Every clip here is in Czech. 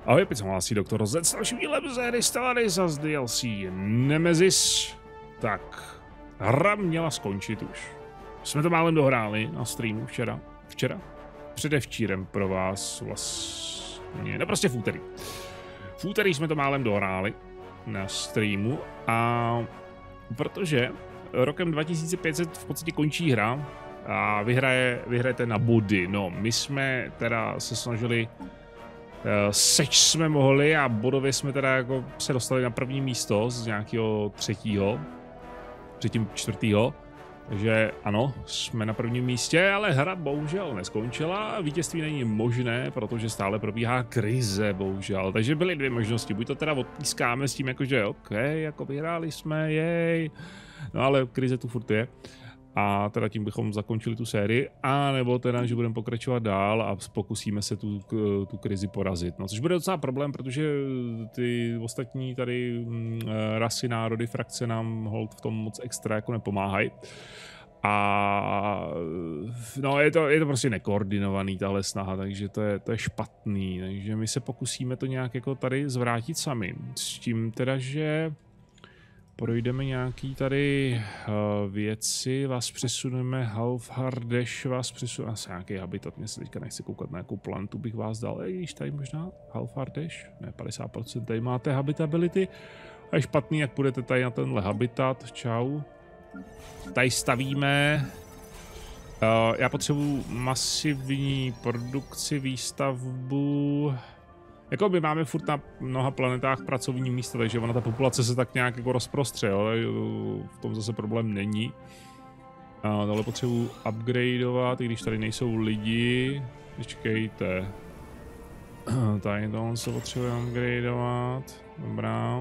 Ahoj, opět se hlásí doktor Z s dalším dílem z hry Stellaris a z DLC Nemesis. Tak, hra měla skončit už. Jsme to málem dohráli na streamu včera. Předevčírem pro vás vlastně, no prostě v úterý. V úterý jsme to málem dohráli na streamu a protože rokem 2500 v podstatě končí hra a vyhrajete na body. No, my jsme teda se snažili seč jsme mohli a bodově jsme teda jako se dostali na první místo z nějakého čtvrtého. Takže ano, jsme na prvním místě, ale hra bohužel neskončila. Vítězství není možné, protože stále probíhá krize, bohužel. Takže byly dvě možnosti. Buď to teda odpískáme s tím, jakože OK, jako vyhráli jsme, jej. No ale krize tu furt je. A teda tím bychom zakončili tu sérii, a nebo teda, že budeme pokračovat dál a pokusíme se tu krizi porazit. No, což bude docela problém, protože ty ostatní tady rasy, národy, frakce nám hold v tom moc extra jako nepomáhají. A no, je to prostě nekoordinovaný tahle snaha, takže to je špatný. Takže my se pokusíme to nějak jako tady zvrátit sami. S tím teda, že projdeme nějaký tady věci, vás přesuneme, Halfhardeš vás přesuneme, asi nějaký habitat, mě se teďka nechci koukat na jakou plantu bych vás dal, když tady možná Halfhardeš, ne 50%, tady máte habitability, a je špatný, jak půjdete tady na tenhle habitat, čau. Tady stavíme, já potřebuji masivní produkci, výstavbu. Jako my máme furt na mnoha planetách pracovní místa, takže ona ta populace se tak nějak jako rozprostře, jo? V tom zase problém není. Tohle potřebuji upgradeovat, i když tady nejsou lidi. Počkejte. Tady tohle se potřebuje upgradeovat. Dobrá.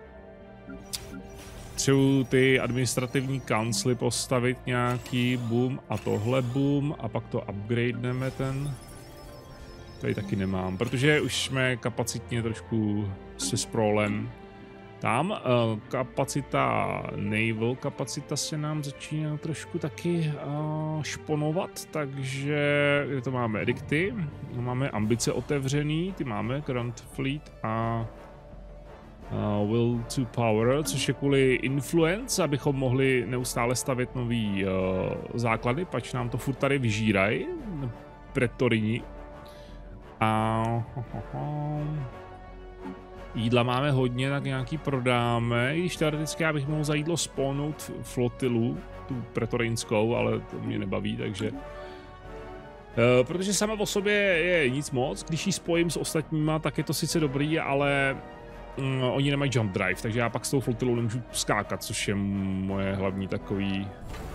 Potřebuji ty administrativní kancly postavit nějaký, boom a tohle boom, a pak to upgradeneme ten. Tady taky nemám, protože už jsme kapacitně trošku se sprolem. Tam kapacita, naval kapacita se nám začíná trošku taky šponovat, takže kde to máme edikty, máme ambice otevřený, ty máme Grand Fleet a Will to Power, což je kvůli influence, abychom mohli neustále stavět nový základy, pač nám to furt tady vyžírají, pretorini. Jídla máme hodně, tak nějaký prodáme, i když teoreticky já bych mohl za jídlo spawnout flotilu, tu pretorinskou, ale to mě nebaví, takže protože sama o sobě je nic moc, když ji spojím s ostatníma, tak je to sice dobrý, ale oni nemají jump drive, takže já pak s tou flotilou nemůžu skákat, což je moje hlavní taková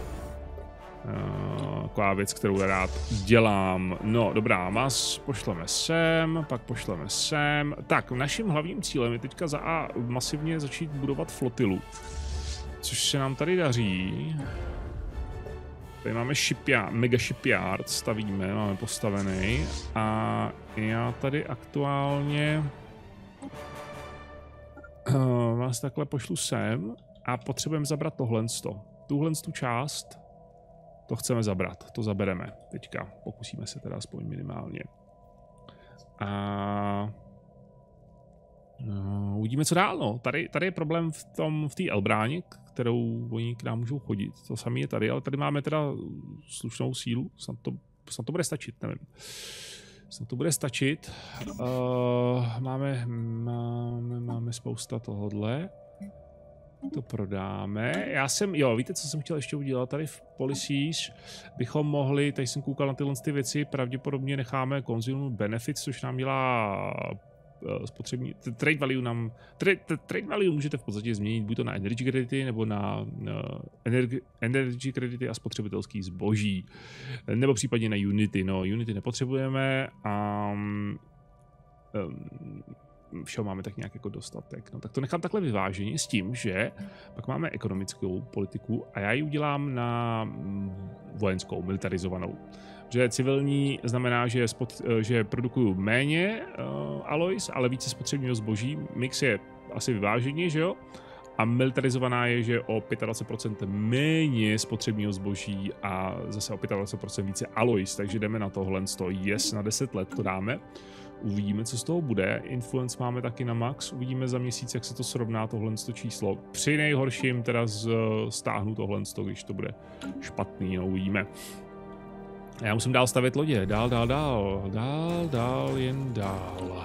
věc, kterou rád dělám. No, dobrá, mas pošleme sem, pak pošleme sem. Tak, naším hlavním cílem je teďka masivně začít budovat flotilu, což se nám tady daří. Tady máme mega shipyard, stavíme, máme postavený, a já tady aktuálně vás takhle pošlu sem a potřebujeme zabrat tuhle část. To chceme zabrat, to zabereme teďka, pokusíme se teda aspoň minimálně. A uvidíme, co dál, no. Tady je problém v té Elbráně, kterou oni k nám můžou chodit. To samé je tady, ale tady máme teda slušnou sílu, snad to bude stačit, nevím. Snad to bude stačit. Máme spousta tohodle. To prodáme. Víte, co jsem chtěl ještě udělat tady v Policies? Bychom mohli, tady jsem koukal na tyhle věci, pravděpodobně necháme consumer benefits, což nám dělá spotřební, trade value můžete v podstatě změnit buď to na energy credity, nebo na energy credity a spotřebitelský zboží. Nebo případně na unity. No, unity nepotřebujeme a všeho máme tak nějak jako dostatek. No tak to nechám takhle vyváženě s tím, že pak máme ekonomickou politiku a já ji udělám na vojenskou, militarizovanou. Že civilní znamená, že produkuju méně alloys, ale více spotřebního zboží. Mix je asi vyváženě, že jo? A militarizovaná je, že o 25% méně spotřebního zboží a zase o 25% více alloys, takže jdeme na tohle. Yes, na 10 let to dáme. Uvidíme, co z toho bude. Influence máme taky na max. Uvidíme za měsíc, jak se to srovná tohle číslo. Při nejhorším teda stáhnu tohle, když to bude špatný, no uvidíme. Já musím dál stavět lodě. Dál, jen dál.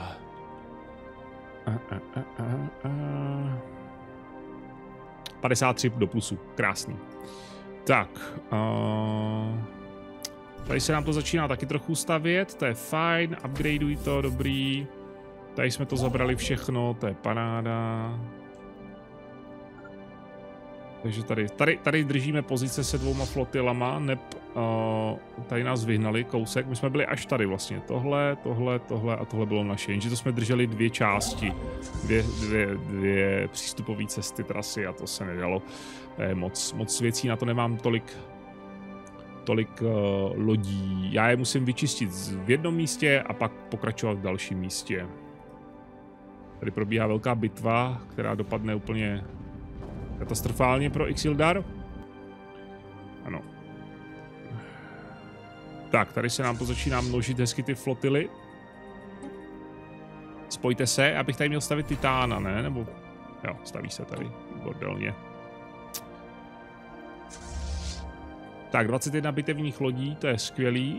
53 do plusu. Krásný. Tak. Tady se nám to začíná taky trochu stavět, to je fajn, upgradeuj to, dobrý. Tady jsme to zabrali všechno, to je paráda. Takže tady držíme pozice se 2 flotilama, tady nás vyhnali kousek, my jsme byli až tady vlastně, tohle a tohle bylo naše, jenže to jsme drželi 2 části, dvě přístupové cesty, trasy a to se nedalo. Moc věcí, na to nemám tolik lodí. Já je musím vyčistit v jednom místě a pak pokračovat v dalším místě. Tady probíhá velká bitva, která dopadne úplně katastrofálně pro Ixildar. Ano. Tak, tady se nám to začíná množit hezky ty flotily. Spojte se, já bych tady měl stavit Titána, ne? Nebo... Jo, staví se tady. Bordelně. Tak, 21 bitevních lodí, to je skvělý.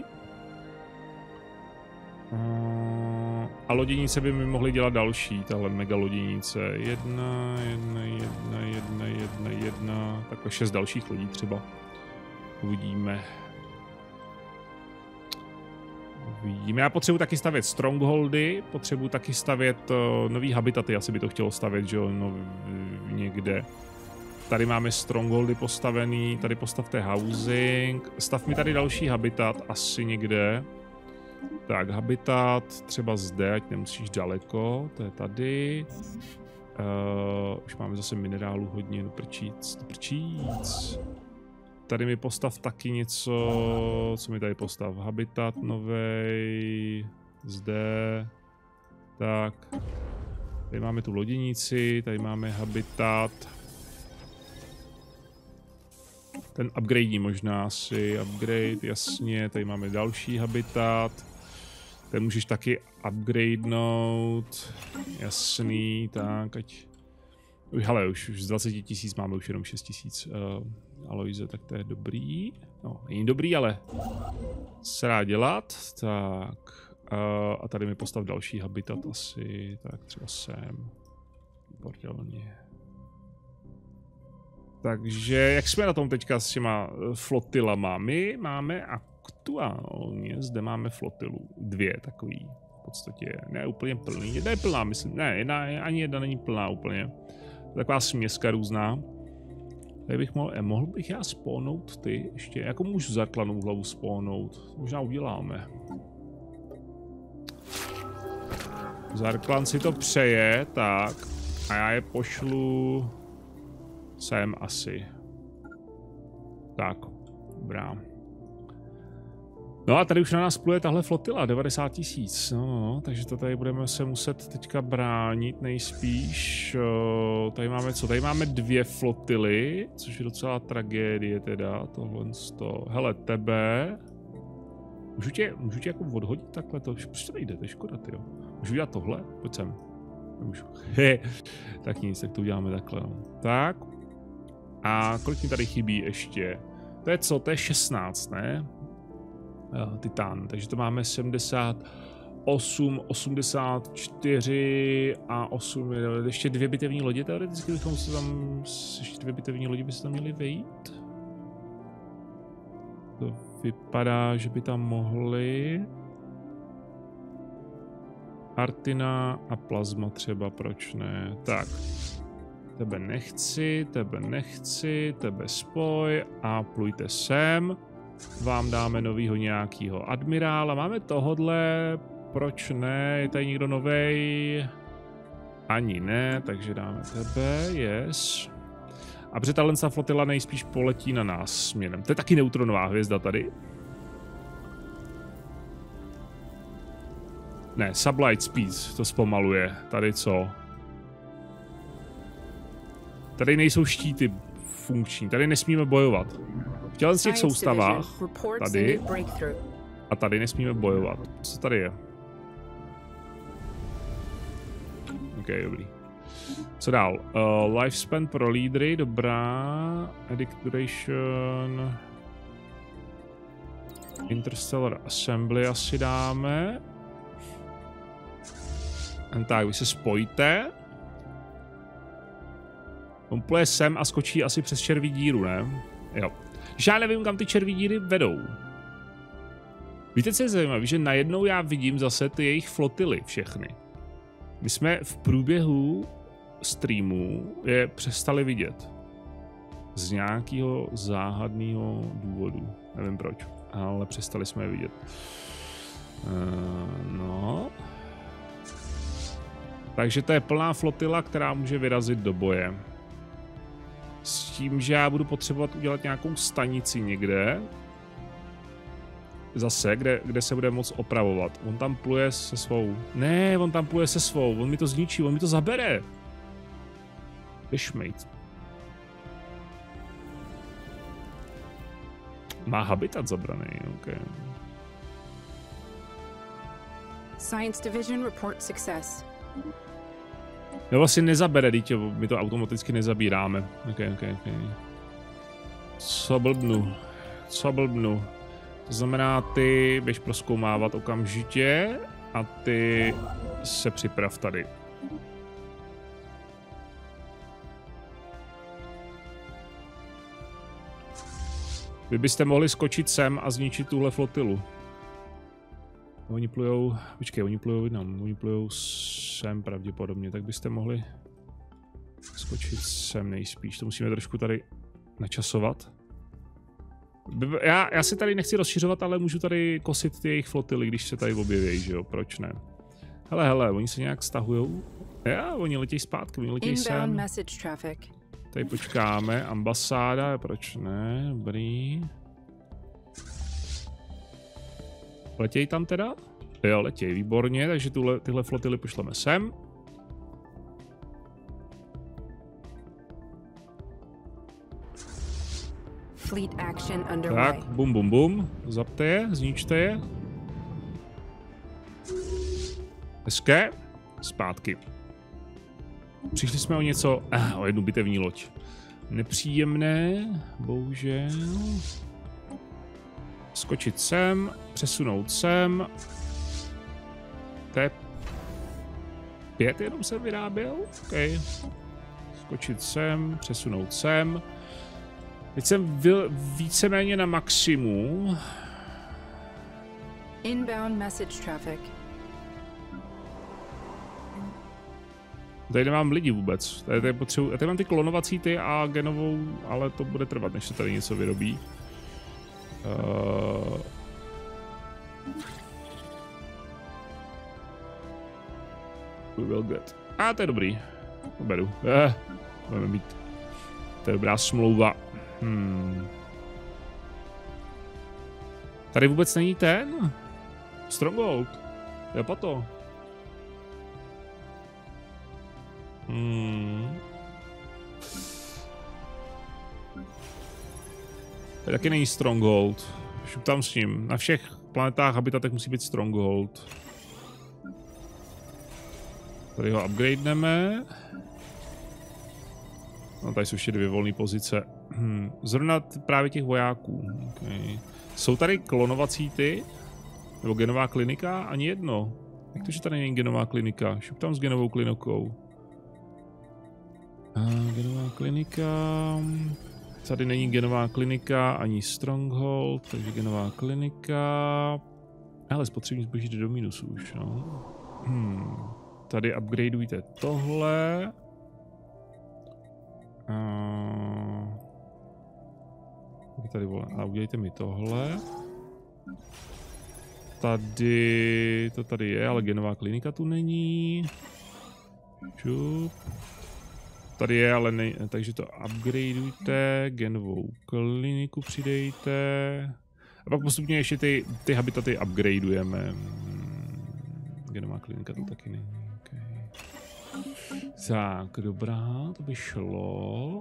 A loděnice by mi mohly dělat další, tahle mega loděnice. Jedna, takhle 6 dalších lodí třeba. Uvidíme. Já potřebuji taky stavět strongholdy, potřebuji taky stavět nový habitaty, asi by to chtělo stavět, že jo, někde. Tady máme strongholdy postavený, tady postavte housing, stav mi tady další habitat, asi někde. Tak, habitat třeba zde, ať nemusíš daleko, to je tady. Už máme zase minerálu hodně, do prčíc. Tady mi postav taky něco, co mi tady postav, habitat novej, zde, tak. Tady máme tu loděnici, tady máme habitat. Ten upgrade možná asi, upgrade, jasně, tady máme další habitat. Ten můžeš taky upgradenout, jasný, tak ať... Hele, už z 20 000 máme už jenom 6 000 Aloise, tak to je dobrý. No, není dobrý, ale se dá dělat, tak... a tady mi postav další habitat asi, tak třeba sem. Bordelně. Takže jak jsme na tom teďka s těma flotilama? My máme aktuálně, zde máme flotilu, 2 takový, v podstatě ne úplně plný, jedna je plná, myslím, ne, ani jedna není plná úplně, taková směska různá. Tady bych mohl bych já spawnout ty ještě, jako můžu Zarklanou hlavu spawnout, možná uděláme. Zarklan si to přeje, tak, a já je pošlu sem asi. Tak, dobrá. No a tady už na nás pluje tahle flotila, 90 000, no, takže to tady budeme se muset teďka bránit nejspíš. Tady máme co? Tady máme 2 flotily, což je docela tragédie teda, tohle to. Hele, tebe. Můžu tě jako odhodit takhle, proč to nejde, to je škoda, tyjo. Můžu dělat tohle? Pojď sem. Nemůžu. Tak nic, tak to uděláme takhle, no. Tak. A kolik mi tady chybí ještě? To je co? To je 16, ne? Titán, takže to máme 78, 84 a 8, ještě 2 bitevní lodě teoreticky bychom se tam, ještě 2 bitevní lodě by se tam měly vejít. To vypadá, že by tam mohly. Artina a plazma třeba, proč ne? Tak. Tebe nechci, tebe spoj a plujte sem. Vám dáme novýho nějakýho admirála. Máme tohodle, proč ne? Je tady někdo novej? Ani ne, takže dáme tebe, yes. A protože tahle flotila nejspíš poletí na nás směrem. To je taky neutronová hvězda tady. Ne, Sublight Speed to zpomaluje. Tady co? Tady nejsou štíty funkční, tady nesmíme bojovat. V těch soustavách, tady a tady nesmíme bojovat. Co tady je? OK, dobrý. Co dál? Lifespan pro lídry, dobrá. Edict duration. Interstellar Assembly asi dáme. Tak, vy se spojíte. On pluje sem a skočí asi přes červí díru, ne? Jo. Když já nevím, kam ty červí díry vedou. Víte, co je zajímavé? Že najednou já vidím zase ty jejich flotily všechny. My jsme v průběhu streamu je přestali vidět. Z nějakého záhadného důvodu. Nevím proč, ale přestali jsme je vidět. No. Takže to je plná flotila, která může vyrazit do boje. S tím, že já budu potřebovat udělat nějakou stanici někde. Zase, kde se bude moct opravovat. On tam pluje se svou. Ne, on tam pluje se svou. On mi to zničí, on mi to zabere. Fishmate. Má habitat zabraný, ok. Science Division report success. No vlastně nezabere, dítě, my to automaticky nezabíráme. Ok. Co blbnu. To znamená, ty běž prozkoumávat okamžitě a ty se připrav tady. Vy byste mohli skočit sem a zničit tuhle flotilu. Oni plujou, počkej, oni plujou sem pravděpodobně, tak byste mohli skočit sem nejspíš. To musíme trošku tady načasovat. Já se tady nechci rozšiřovat, ale můžu tady kosit ty jejich flotily, když se tady objeví, že jo, proč ne? Hele, oni se nějak stahujou. Oni letějí zpátky, oni letějí sem. Tady počkáme, ambasáda, proč ne, dobrý. Letějí tam teda? Jo, letějí, výborně, takže tyhle flotily pošleme sem. Tak, bum, zapte je, zničte je. Hezké, zpátky. Přišli jsme o něco, o jednu bitevní loď. Nepříjemné, bohužel. Skočit sem, přesunout sem. To je 5 jenom jsem vyráběl? OK. Skočit sem, přesunout sem. Teď jsem byl víceméně na maximu. Inbound message traffic. Tady nemám lidi vůbec. Tady potřebuji. Já tady mám ty klonovací ty a genovou, ale to bude trvat, než se tady něco vyrobí. We will get. To je dobrý. To beru. Budeme mít. To je dobrá smlouva. Tady vůbec není ten. Stronghold. Jo, pato. Tady taky není Stronghold. Šup tam s ním. Na všech planetách, habitatech musí být Stronghold. Tady ho upgradeneme. No, tady jsou ještě 2 volné pozice. Zrovna právě těch vojáků. Okay. Jsou tady klonovací ty? Nebo genová klinika? Ani jedno. Jak to, že tady není genová klinika? Šup tam s genovou klinikou. Genová klinika. Tady není genová klinika ani Stronghold, takže genová klinika. Ale spotřební zboží jde do minusu už, no. Tady upgradeujte tohle. Tady vole. A udělejte mi tohle. Tady, to tady je, ale genová klinika tu není. Čup. Tady je, ale ne, takže to upgradeujte, genovou kliniku přidejte. A pak postupně ještě ty habitaty upgradeujeme. Genová klinika to taky není. Okay. Tak, dobrá, to by šlo.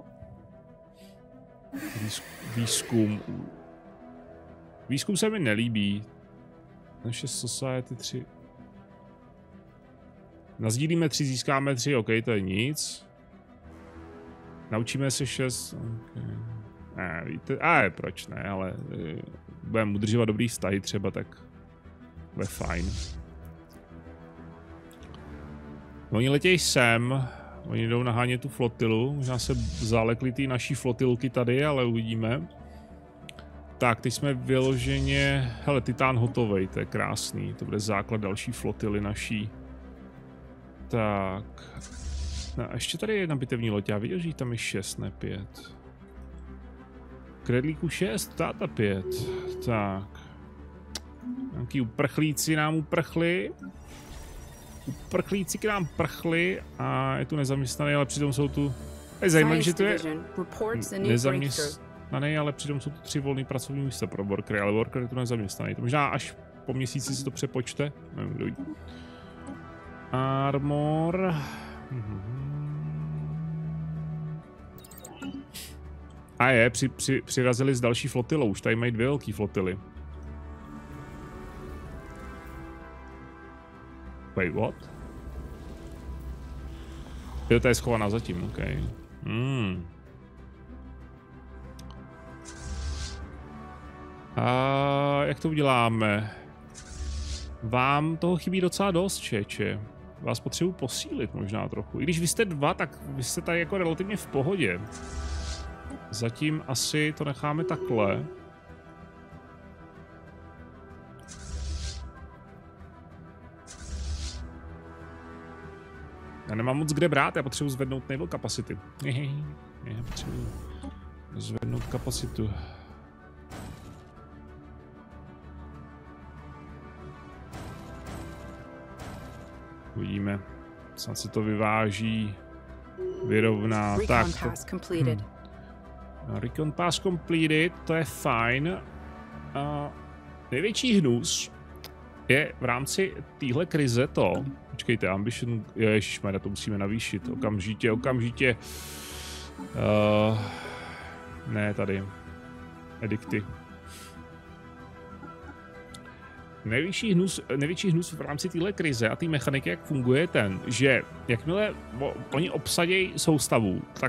Výzkum. Výzkum se mi nelíbí. Naše Society 3. Nazdílíme 3, získáme 3, OK, to je nic. Naučíme se 6, okay. Víte, proč ne, ale budeme udržovat dobrý vztahy třeba, tak bude fajn. Oni letějí sem, oni jdou nahánět tu flotilu, možná se zálekli ty naší flotilky tady, ale uvidíme. Tak, teď jsme vyloženě, hele, Titán hotovej, to je krásný, to bude základ další flotily naší. Tak, no, a ještě tady je jedna bitevní loď, já viděl, že tam je 6, ne 5. Kredlíku 6, táta 5, tak. Nějaký uprchlíci nám uprchli. Uprchlíci k nám prchli a je tu nezaměstnaný, ale přitom jsou tu... Je zajímavé, že to je nezaměstnaný, ale přitom jsou tu 3 volný pracovní místa pro workery, ale worker je tu nezaměstnaný. To možná až po měsíci si to přepočte. Nevím, kdo ví. Armor. A přirazili z další flotilou, už tady mají 2 velké flotily. Wait, what? Jo, to je schovaná zatím, OK. A jak to uděláme? Vám toho chybí docela dost, čeče. Vás potřebuji posílit možná trochu. I když vy jste 2, tak vy jste tady jako relativně v pohodě. Zatím asi to necháme takhle. Já nemám moc kde brát, já potřebuji zvednout naval capacity. Já potřebuji zvednout kapacitu. Uvidíme. Snad se to vyváží, vyrovná. Tak. Recon pass completed, to je fajn. Největší hnus je v rámci téhle krize to. Počkejte, ambition, ježišmarja, to musíme navýšit. Okamžitě. Ne, tady. Edikty. Největší hnus v rámci téhle krize a té mechaniky, jak funguje ten, že jakmile oni obsadějí soustavu, tak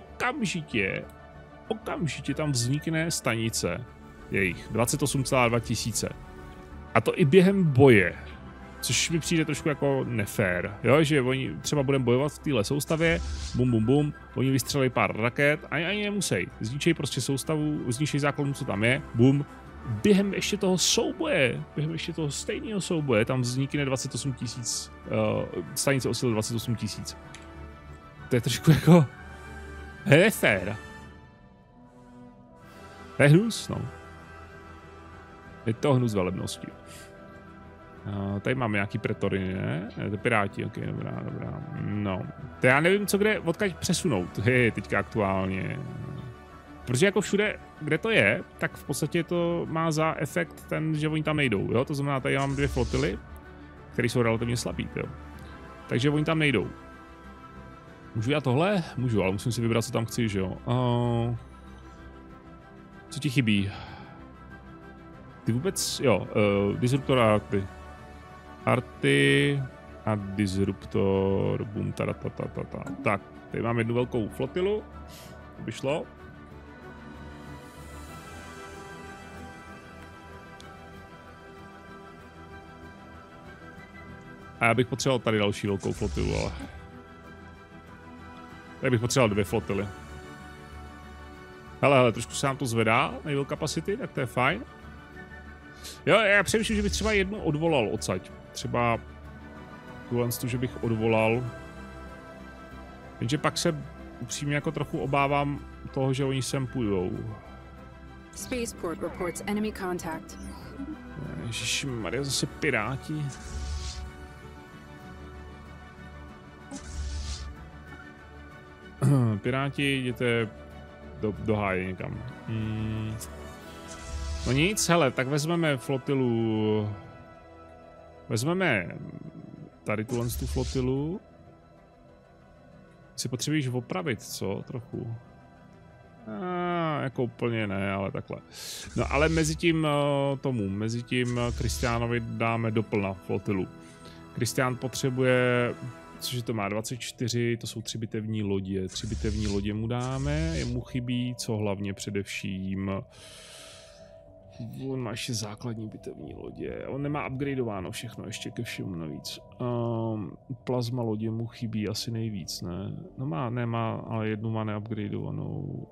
okamžitě tam vznikne stanice jejich 28,2 tisíce. A to i během boje, což mi přijde trošku jako nefér, jo, že oni třeba budeme bojovat v téhle soustavě, bum, oni vystřelí pár raket a ani nemusí, zničejí prostě soustavu, zničejí základnu, co tam je, bum, během ještě toho souboje, během ještě toho stejného souboje, tam vznikne 28 tisíc, stanice osily 28 tisíc. To je trošku jako nefér. To je hnus, no. Je to hnus velebnosti. Tady máme nějaký pretory, ne? To piráti, ok, dobrá. No. To já nevím, co kde, odkud přesunout, teďka aktuálně. Protože jako všude, kde to je, tak v podstatě to má za efekt ten, že oni tam nejdou, jo? To znamená, tady mám 2 flotily, které jsou relativně slabý, jo? Takže oni tam nejdou. Můžu já tohle? Můžu, ale musím si vybrat, co tam chci, že jo? Co ti chybí? Ty vůbec, jo, disruptor a arty a disruptor, boom, taratatata. Tak, tady mám jednu velkou flotilu, to by šlo. A já bych potřeboval tady další velkou flotilu, ale... Tady bych potřeboval 2 flotily. Hele, trošku se nám to zvedá, naval capacity, tak to je fajn. Jo, já přemýšlím, že bych třeba jednu odvolal odsaď. Třeba tuhle, že bych odvolal. Jenže pak se upřímně jako trochu obávám toho, že oni sem půjdou. Spaceport reports enemy contact. Ježišmarja, zase piráti. Piráti, jděte do háje někam. No nic, hele, tak vezmeme flotilu. Vezmeme tady tu flotilu. Si potřebuješ opravit, co? Trochu. Jako úplně ne, ale takhle. No ale mezi tím Kristiánovi dáme doplna flotilu. Kristián potřebuje, cože to má, 24, to jsou 3 bitevní lodě. 3 bitevní lodě mu dáme, jemu chybí, co hlavně především. On má ještě základní bitevní lodě, on nemá upgradeováno všechno ještě ke všemu navíc. Plazma lodě mu chybí asi nejvíc, ne? No nemá, ale jednu má neupgradeovanou.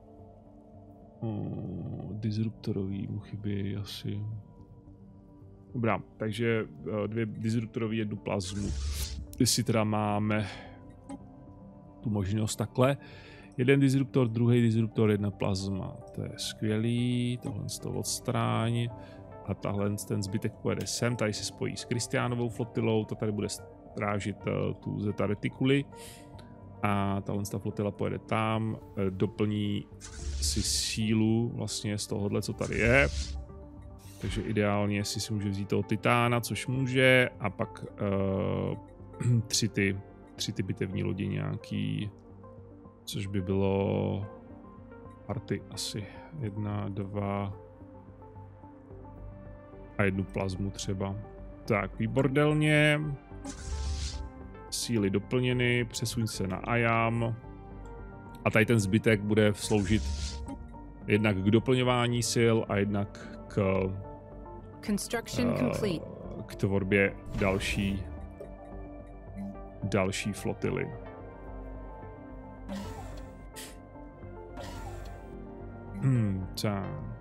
Disruptorový mu chybí asi. Dobrá, takže 2 disruptorový, 1 plazmu. Jestli teda máme tu možnost takhle. 1 disruptor, 2 disruptor, 1 plazma. To je skvělý, tohle z toho odstráň. A tahle ten zbytek pojede sem, tady se spojí s Kristiánovou flotilou, to tady bude strážit tu Zeta Reticuli. A tahle flotila pojede tam, doplní si sílu vlastně z tohohle, co tady je. Takže ideálně si může vzít toho Titána, což může, a pak 3 ty bitevní lodi nějaký, což by bylo arty asi 1, 2 a 1 plazmu třeba. Tak, výbordelně. Síly doplněny, přesuň se na Ayam. A tady ten zbytek bude sloužit jednak k doplňování sil a jednak k tvorbě další flotily. Tak.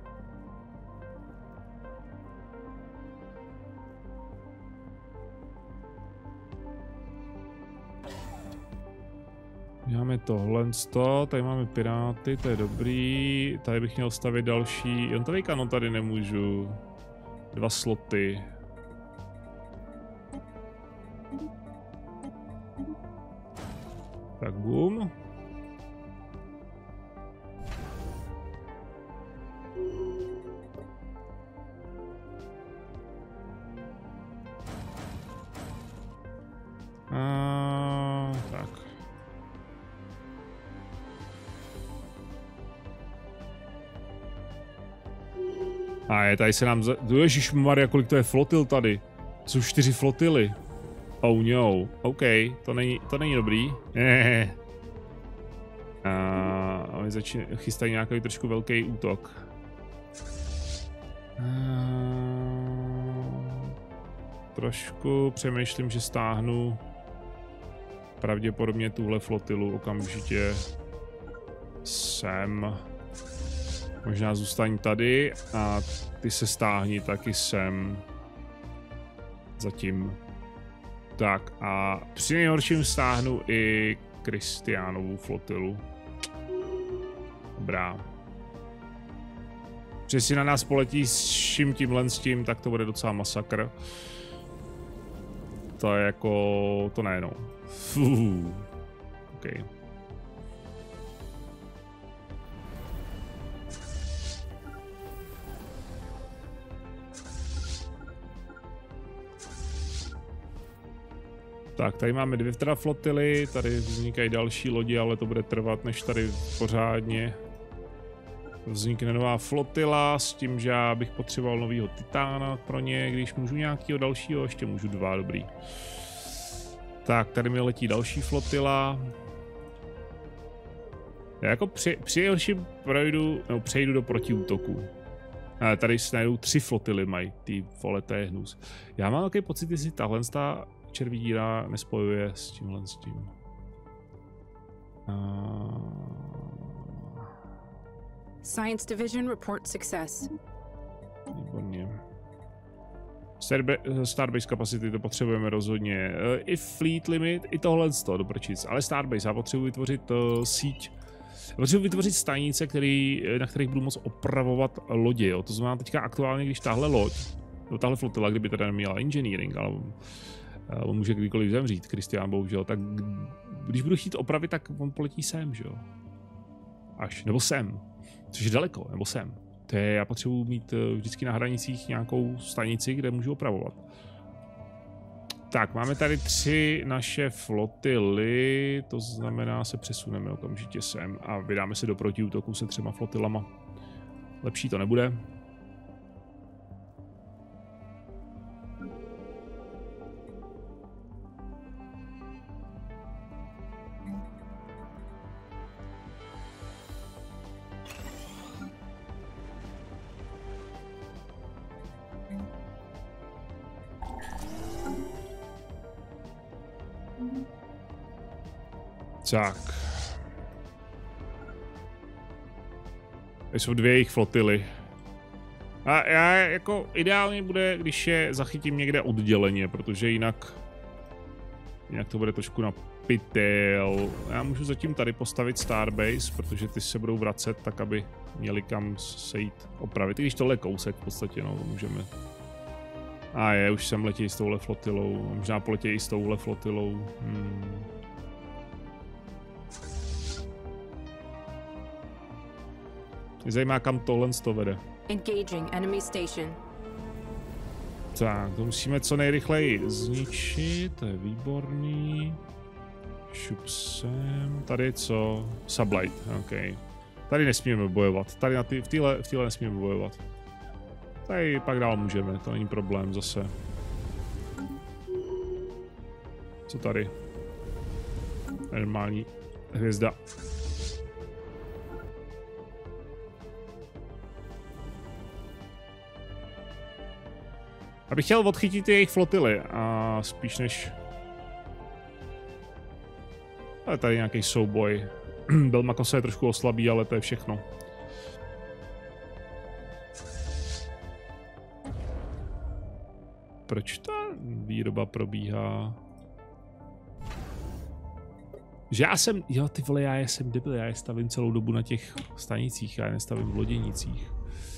Máme tohle, tady máme piráty, to je dobrý. Tady bych měl stavit další, jen tady kanon tady nemůžu. 2 sloty. Tak boom. Tak. A je tady se nám ježišmarja, kolik to je flotil tady. Jsou 4 flotily. Oh no, OK, to není dobrý. A oni chystají nějaký trošku velký útok. Trošku přemýšlím, že stáhnu pravděpodobně tuhle flotilu okamžitě sem. Možná zůstaň tady a ty se stáhni taky sem. Zatím. Tak a při nejhorším stáhnu i Kristiánovu flotilu. Dobrá. Přesně na nás poletí s vším tímhle s tím, tak to bude docela masakr. To je jako... to ne, no. OK. Tak, tady máme 2 teda flotily, tady vznikají další lodi, ale to bude trvat, než tady pořádně vznikne nová flotila, s tím, že já bych potřeboval novýho Titána pro ně, když můžu nějakého dalšího, ještě můžu 2, dobrý. Tak, tady mi letí další flotila. Já jako při nejhorším přejdu do protiútoku. Tady se najdou 3 flotily, mají ty vole, to je hnus. Já mám takový pocit, jestli tahle červí díra nespojuje s tímhle s tím. Science Division report success. Výborně. Starbase capacity to potřebujeme rozhodně. I fleet limit, i tohle do prčic. Ale Starbase, já potřebuji vytvořit síť. Potřebuji vytvořit stanice, na kterých budu moct opravovat lodi. Jo. To znamená teďka aktuálně, když tahle loď, tahle flotila, kdyby teda neměla engineering, ale on může kdykoliv zemřít, Kristián bohužel, tak když budu chtít opravit, tak on poletí sem, že jo? Až, nebo sem, což je daleko, nebo sem. To je, já potřebuji mít vždycky na hranicích nějakou stanici, kde můžu opravovat. Tak, máme tady 3 naše flotily, to znamená, se přesuneme okamžitě sem a vydáme se do protiútoku se 3 flotilama. Lepší to nebude. Tak. Tady jsou dvě jejich flotily. A já jako ideálně bude, když je zachytím někde odděleně, protože jinak to bude trošku na pytel. Já můžu zatím tady postavit Starbase, protože ty se budou vracet tak, aby měli kam se jít opravit. I když tohle je kousek v podstatě, no, to můžeme. A už sem letějí s touhle flotilou, možná poletějí i s touhle flotilou. Mě zajímá, kam tohle to vede. Engaging enemy station. Tak, to musíme co nejrychleji zničit, to je výborný. Šup sem, tady co? Sublight, ok. Tady nesmíme bojovat, tady v téhle nesmíme bojovat. Tady pak dál můžeme, to není problém zase. Co tady? Normální hvězda. Abych chtěl odchytit jejich flotily a spíš než... Ale tady nějaký souboj. Belmako se je trošku oslabí, ale to je všechno. Proč ta výroba probíhá? Že já jsem... Jo, ty vole, já jsem debil, já je stavím celou dobu na těch stanicích, já je nestavím v loděnicích.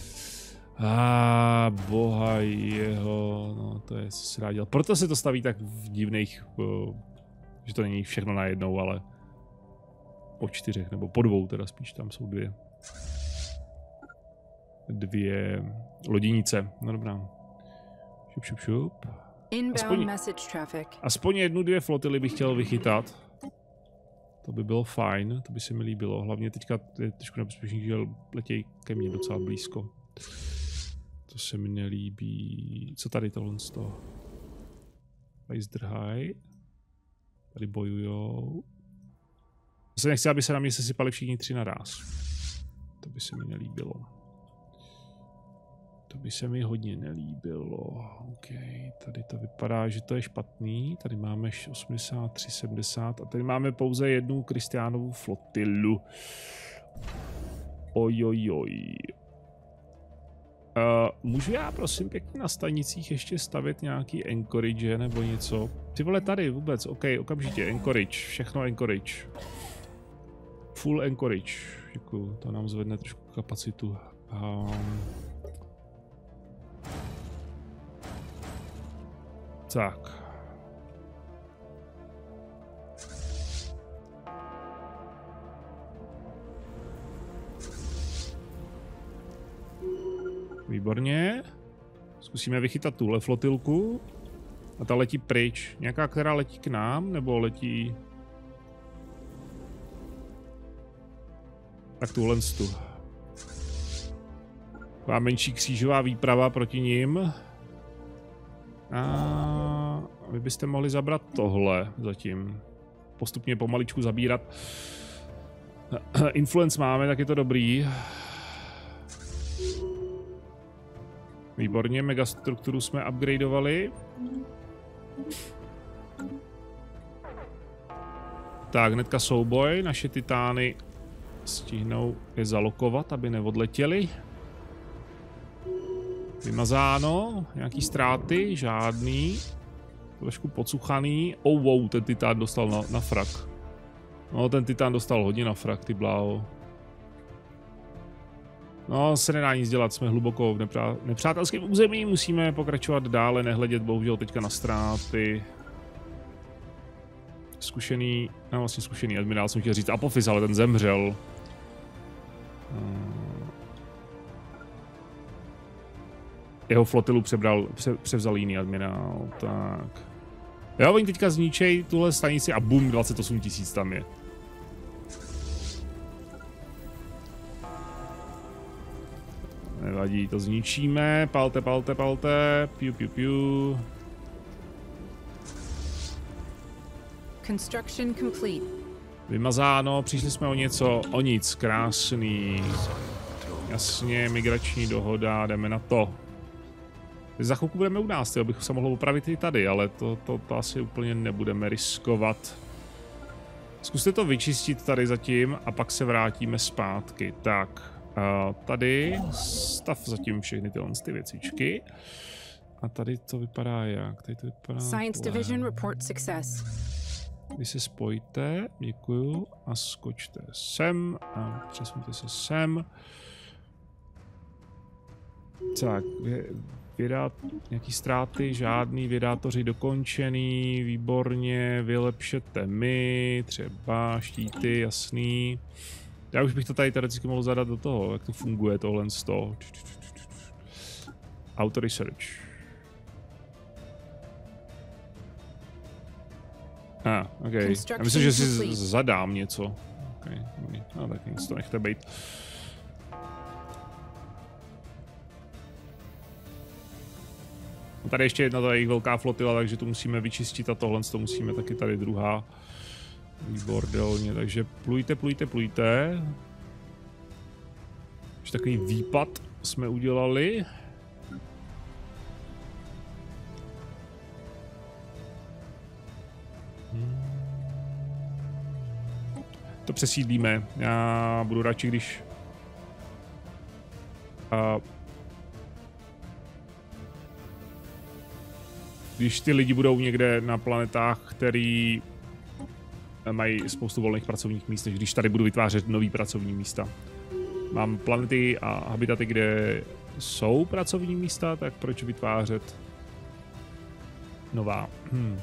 Boha jeho, no to je, co se dá dělat. Proto se to staví tak v divných, že to není všechno najednou, ale po 4 nebo po 2 teda spíš, tam jsou dvě loděnice, no dobrá. Šup. Aspoň 1-2 flotily bych chtěl vychytat. To by bylo fajn, to by se mi líbilo, hlavně teďka je trošku nebezpečný, že letějí ke mně docela blízko. To se mi nelíbí. Co tady tohle z toho? Tady zdrhají. Tady bojujou. Zase nechci, aby se na mě sesypali všichni 3 naráz. To by se mi nelíbilo. To by se mi hodně nelíbilo. OK, tady to vypadá, že to je špatný. Tady máme 83, 70 a tady máme pouze 1 Kristiánovu flotilu. Ojojoj. Můžu já prosím pěkně na stanicích ještě stavět nějaký Anchorage nebo něco? Ty vole tady vůbec, OK, okamžitě, Anchorage, všechno Anchorage. Full Anchorage, děkuju, to nám zvedne trošku kapacitu. Tak. Výborně. Zkusíme vychytat tuhle flotilku. A ta letí pryč. Nějaká, která letí k nám, nebo letí... Tak tuhle tu. Taková menší křížová výprava proti nim. A vy byste mohli zabrat tohle zatím. Postupně pomaličku zabírat. Influence máme, tak je to dobrý. Výborně, megastrukturu jsme upgradeovali. Tak, hnedka souboj, naše titány stihnou je zalokovat, aby neodletěli. Vymazáno, nějaký ztráty, žádný. Trošku pocuchaný. Wow, ten titán dostal na frak. No, ten titán dostal hodně na frak, ty bláho. No, se nedá nic dělat, jsme hluboko v nepřátelském území, musíme pokračovat dále, nehledět bohužel teďka na ztráty. Zkušený admirál jsem chtěl říct Apophis, ale ten zemřel. Jeho flotilu převzal jiný admirál, tak. Jo, oni teďka zničejí tuhle stanici a bum, 28 000 tam je. Nevadí, to zničíme, palte, piu. Construction complete. Vymazáno, přišli jsme o nic, krásný. Jasně, migrační dohoda, jdeme na to. Za chvilku budeme u nás, abych se mohl opravit i tady, ale to asi úplně nebudeme riskovat. Zkuste to vyčistit tady zatím a pak se vrátíme zpátky. Tak, tady stav zatím všechny ty věcičky. A tady to vypadá jak? Tady to vypadá Science Division report success. Vy se spojte, děkuju, a skočte sem a přesuňte se sem. Tak, nějaký ztráty, žádný, vědátoři dokončený, výborně, vylepšete mi, třeba štíty, jasný. Já už bych to tady teoreticky mohl zadat do toho, jak to funguje tohle z toho. Auto research. Okay. Já myslím, že si zadám něco. Okay. No, tak nic to nechte bejt. Tady ještě jedna ta jejich velká flotila, takže tu musíme vyčistit a tohle to musíme taky tady druhá. Výbordelně, takže plujte. Už takový výpad jsme udělali. To přesídlíme. Já budu radši, když ty lidi budou někde na planetách, který mají spoustu volných pracovních míst, než když tady budu vytvářet nový pracovní místa. Mám planety a habitaty, kde jsou pracovní místa, tak proč vytvářet nová?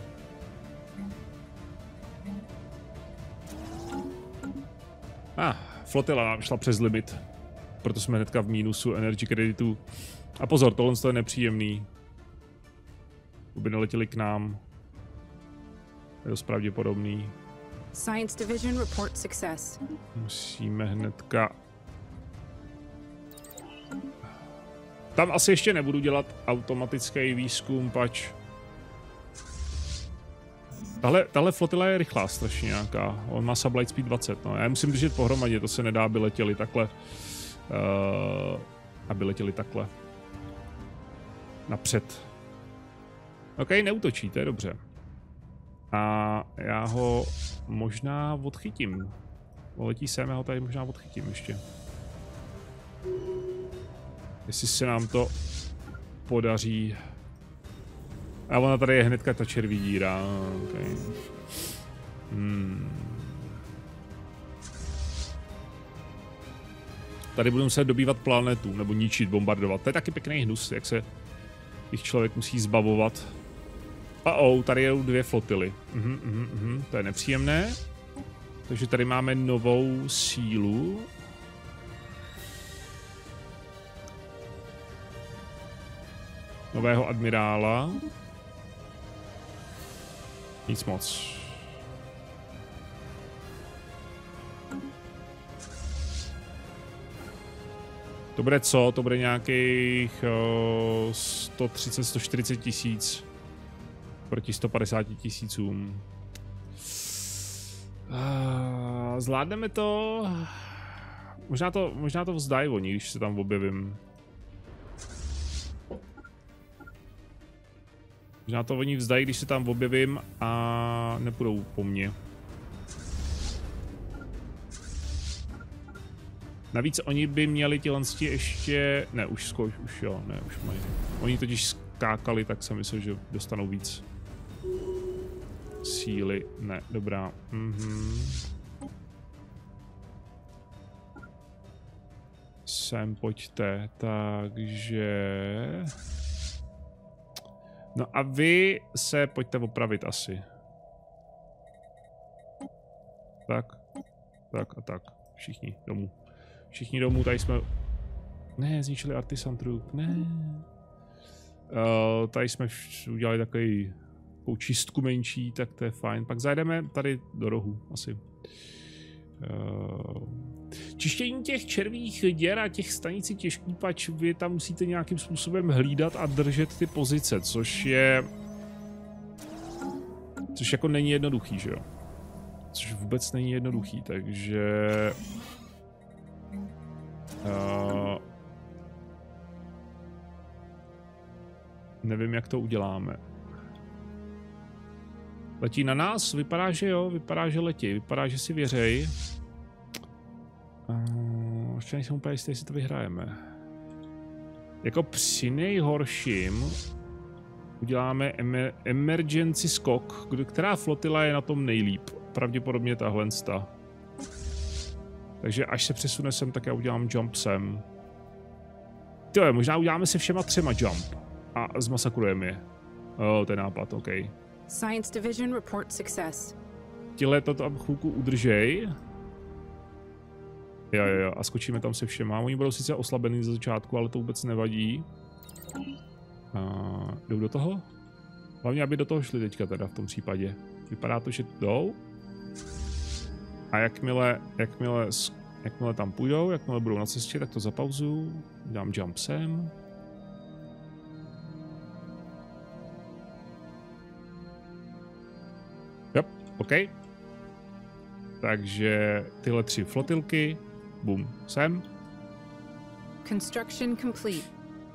Flotila nám šla přes limit, proto jsme hnedka v mínusu energy kreditu. A pozor, tohle je nepříjemný. Aby neletěli k nám. Je dost pravděpodobný. Science Division report success. Musíme hnedka... Tam asi ještě nebudu dělat automatický výzkum, pač... Tahle flotila je rychlá strašně nějaká. On má Sublight Speed 20, no. Já musím držet pohromadě, to se nedá, aby letěli takhle. Aby letěli takhle. Napřed. OK, neútočí, to je dobře. A já ho možná odchytím. Letí sem, já ho tady možná odchytím ještě. Jestli se nám to podaří. A ona tady je hnedka ta červí díra. Okay. Tady budu muset dobývat planetu, nebo ničit, bombardovat. To je taky pěkný hnus, jak se jich člověk musí zbavovat. Tady jsou 2 flotily. To je nepříjemné. Takže tady máme novou sílu. Nového admirála. Nic moc. To bude co? To bude nějakých 130-140 tisíc proti 150 tisícům. Zvládneme to? Možná to vzdají oni, když se tam objevím. Možná to oni vzdají, když se tam objevím a nepůjdou po mně. Navíc oni by měli tělenství ještě... Ne, už jo, ne, už mají. Oni totiž skákali, tak jsem myslel, že dostanou víc síly. Ne, dobrá. Sem pojďte, takže... No a vy se pojďte opravit asi. Tak a tak. Všichni domů. Všichni domů, tady jsme... Ne, zničili Artisan Troop, ne. Tady jsme udělali takovou čistku menší, tak to je fajn. Pak zajdeme tady do rohu, asi. Čištění těch červých děr a těch stanicí těžký, pač vy tam musíte nějakým způsobem hlídat a držet ty pozice, což jako není jednoduchý, že jo? Což vůbec není jednoduchý, takže... Nevím, jak to uděláme. Letí na nás? Vypadá, že jo. Vypadá, že letí. Vypadá, že si věřej. Ještě nejsem úplně jistý, jestli to vyhrajeme. Jako při nejhorším uděláme emergency skok. Která flotila je na tom nejlíp? Pravděpodobně tahle. Takže až se přesune sem, tak já udělám jump sem. Tyjo, možná uděláme se všema 3 jump. A zmasakrujeme je. To je nápad, OK. Science Division report success. Tihle to tam chvilku udržej. Jo, a skočíme tam se všema. Oni budou sice oslabený ze začátku, ale to vůbec nevadí. Jdou do toho? Hlavně, aby do toho šli teďka teda v tom případě. Vypadá to, že jdou. A jakmile tam půjdou, jakmile budou na cestě, tak to zapauzuju. Dám jump sem. Jo, OK. Takže tyhle 3 flotilky. Bum, sem. Construction complete.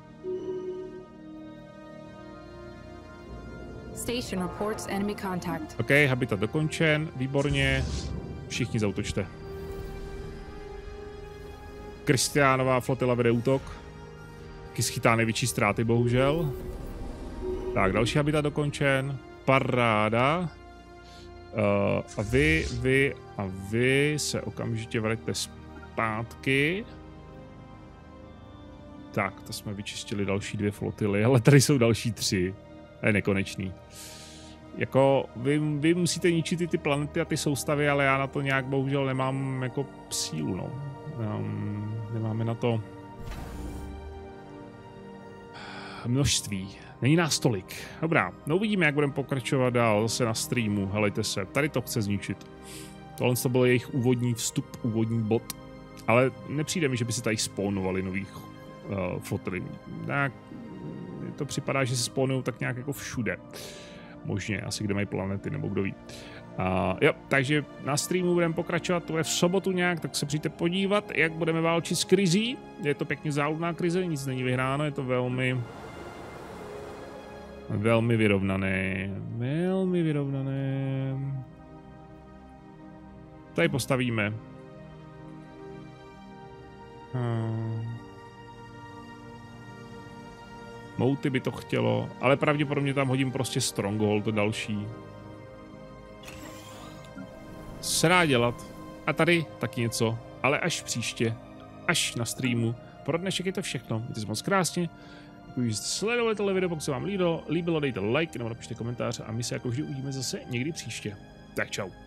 Station reports enemy contact. OK, habitat dokončen, výborně. Všichni zautočte. Kristiánová flotila vede útok. Taky schytá největší ztráty, bohužel. Tak, další habitat dokončen. Paráda. A vy se okamžitě vraťte zpátky. Tak, to jsme vyčistili další 2 flotily, ale tady jsou další 3. To je nekonečný. Jako, vy musíte ničit ty planety a ty soustavy, ale já na to nějak bohužel nemám jako sílu, no. Nemáme na to množství. Není nás tolik. Dobrá, no uvidíme, jak budeme pokračovat dál zase na streamu. Helejte se, tady to chce zničit. Tohle to byl jejich úvodní vstup, úvodní bod. Ale nepřijde mi, že by se tady spawnovali nových flotily. Tak, to připadá, že se spawnují tak nějak jako všude. Možně, asi kde mají planety, nebo kdo ví. Jo, takže na streamu budeme pokračovat, to je v sobotu nějak, tak se přijďte podívat, jak budeme válčit s krizí. Je to pěkně záludná krize, nic není vyhráno, je to velmi vyrovnané. Velmi vyrovnané. Tady postavíme. Mouty by to chtělo, ale pravděpodobně tam hodím prostě Stronghold, to další. Se dá dělat. A tady taky něco, ale až příště, až na streamu. Pro dnešek je to všechno. Mějte se moc krásně. Děkuji, že jste sledovali tohle video, pokud se vám líbilo, dejte like nebo napište komentář a my se jako vždy uvidíme zase někdy příště. Tak čau.